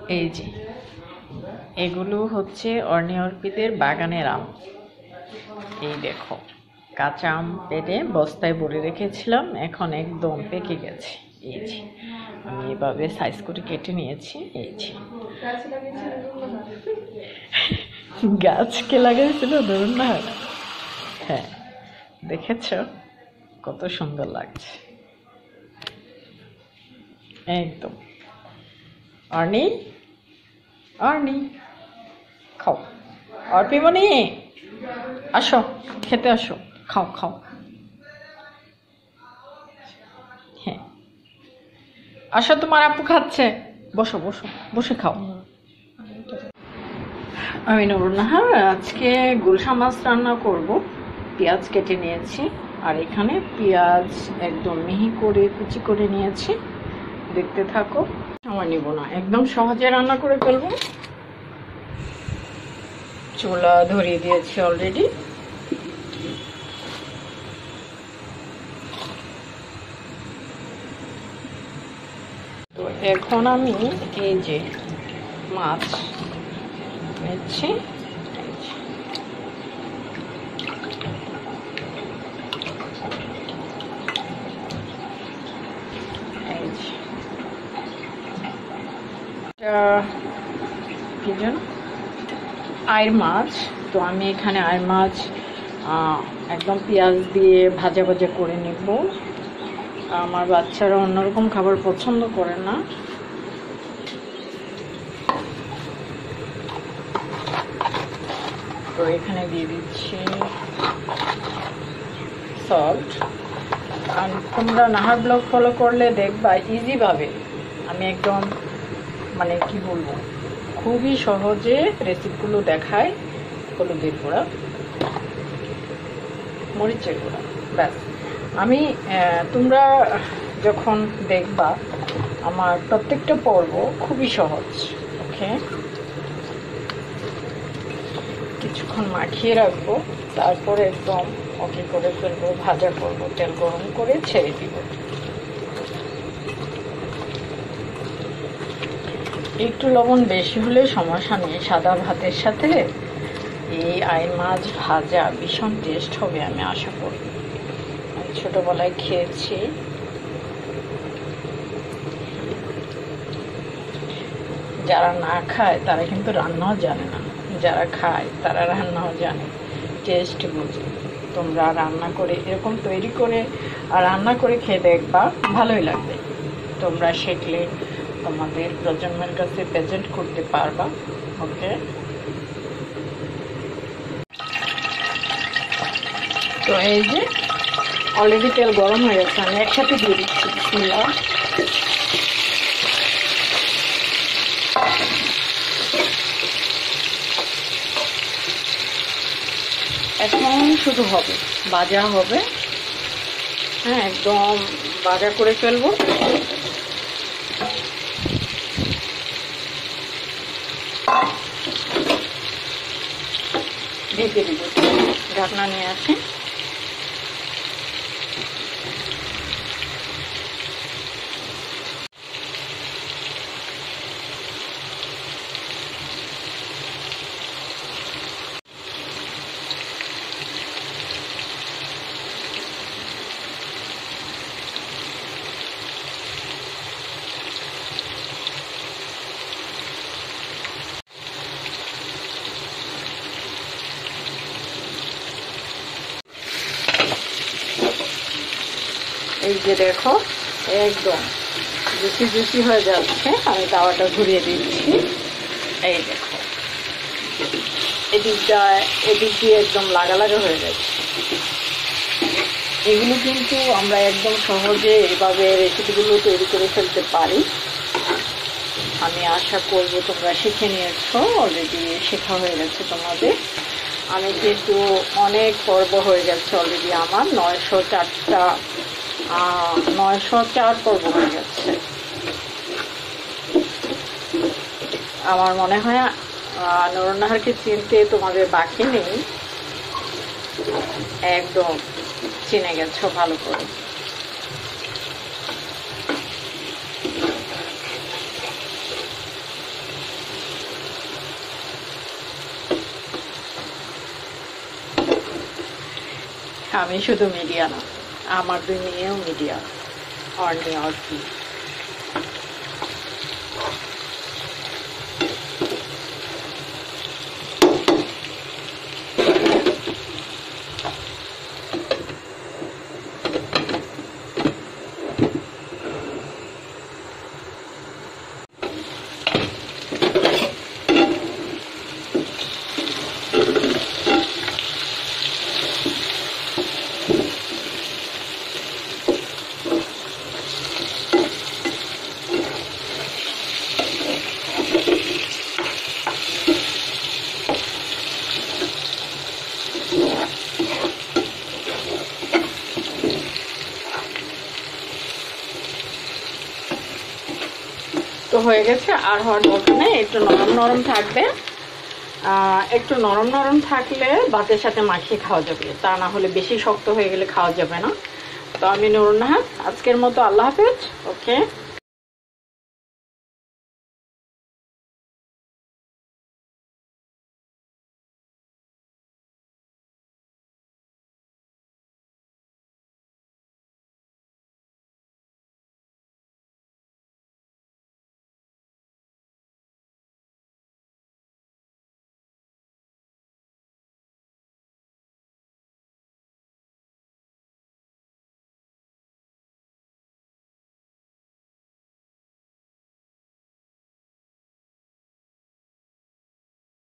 এই যে এগুলো হচ্ছে অর্নি অর্পিতের বাগানের আম। এই দেখো, কাঁচা আম পেড়ে বস্তায় ভরে রেখেছিলাম, এখন একদম পেকে গেছে। এই যে আমি এভাবে সাইজ করে কেটে নিয়েছি। এই যে গাছকে লাগাইছিল ধরুন না। হ্যাঁ, দেখেছ কত সুন্দর লাগছে একদম। অর্নি, অর্নি খাও, অর্পিমণি আসো, খেতে আসো, খাও খাও। হ্যাঁ আসো, তোমার আপু খাচ্ছে, বসো বসো, বসে খাও। আমি নুরুন্নাহার, আজকে গুলশা মাছ রান্না করব। পেঁয়াজ কেটে নিয়েছি, আর এখানে পেঁয়াজ একদম মিহি করে কুচি করে নিয়েছি। দেখতে থাকো। আমার নিব না, একদম সহজে রান্না করে ফেলবো। চুলা ধরিয়ে দিয়েছি অলরেডি। তো এখন আমি এই যে মাছ নিচ্ছি। কি যেন আইর মাছ। তো আমি এখানে আইর মাছ একদম পেঁয়াজ দিয়ে ভাজা ভাজা করে নেব। আমার বাচ্চারা অন্যরকম খাবার পছন্দ করে না। তো এখানে দিয়ে দিচ্ছি সল্ট। আর তোমরা নাহার ব্লগ ফলো করলে দেখবা ইজিভাবে আমি একদম মানে কি বলবো, খুবই সহজে রেসিপিগুলো দেখায়। হলুদের গুঁড়া, মরিচের গুঁড়া, ব্যাস। আমি তোমরা যখন দেখবা আমার প্রত্যেকটা পর্ব খুবই সহজ। ওকে, কিছুক্ষণ মাখিয়ে রাখবো, তারপরে একদম ওকে করে ফেলবো, ভাজা করবো, তেল গরম করে ছেড়ে দিব। একটু লবণ বেশি হলে সমস্যা নেই, সাদা ভাতের সাথে এই আইর মাছ ভাজা ভীষণ টেস্ট হবে আমি আশা করি। আমি ছোটবেলায় খেয়েছি। যারা না খায় তারা কিন্তু রান্নাও জানে না, যারা খায় তারা রান্নাও জানে, টেস্ট বুঝে। তোমরা রান্না করে এরকম তৈরি করে আর রান্না করে খেয়ে দেখবা, ভালোই লাগবে। তোমরা শিখলে তোমাদের প্রজন্মের কাছে প্রেজেন্ট করতে পারবা। ওকে, তো এই যে অলরেডি তেল গরম হয়ে গেছে, আমি একসাথে দিয়ে দিচ্ছি। বিসমিল্লাহ। এখন শুধু হবে ভাজা হবে। হ্যাঁ, একদম ভাজা করে ফেলবো। ঢেকে দিব, ঢাকনা নিয়ে আসি। এই যে দেখো একদম জুসি জুসি হয়ে যাচ্ছে। আমি তাওয়াটা ঘুরিয়ে দিচ্ছি। এই দেখো এদিক দিয়ে একদম লাগা লাগা হয়ে যাচ্ছে। এগুলো কিন্তু আমরা একদম সহজে এভাবে রেসিপিগুলো তৈরি করে ফেলতে পারি। আমি আশা করব তোমরা শিখে নিয়েছো, অলরেডি শেখা হয়ে গেছে তোমাদের। আমি কিন্তু অনেক পর্ব হয়ে গেছে অলরেডি, আমার 904 পর্ব হয়ে গেছে। আমার মনে হয় নুরুন্নাহারকে চিনতে তোমাদের বাকি নেই, একদম চিনে গেছো ভালো করে। আমি শুধু মিডিয়া না, আমার 2 মেয়েও মিডিয়া। অর্নি অর্কি তো হয়ে গেছে, আর হওয়ার দরকার নেই, একটু নরম নরম থাকবে। একটু নরম নরম থাকলে ভাতের সাথে মাখিয়ে খাওয়া যাবে, তা না হলে বেশি শক্ত হয়ে গেলে খাওয়া যাবে না। তো আমি নুরুন্নাহার, আজকের মতো আল্লাহ হাফেজ। ওকে।